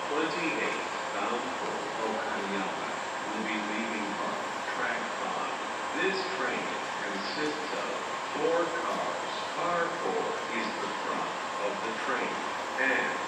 28 bound for Okayama will be leaving on track 5. This train consists of 4 cars. Car 4 is the front of the train, and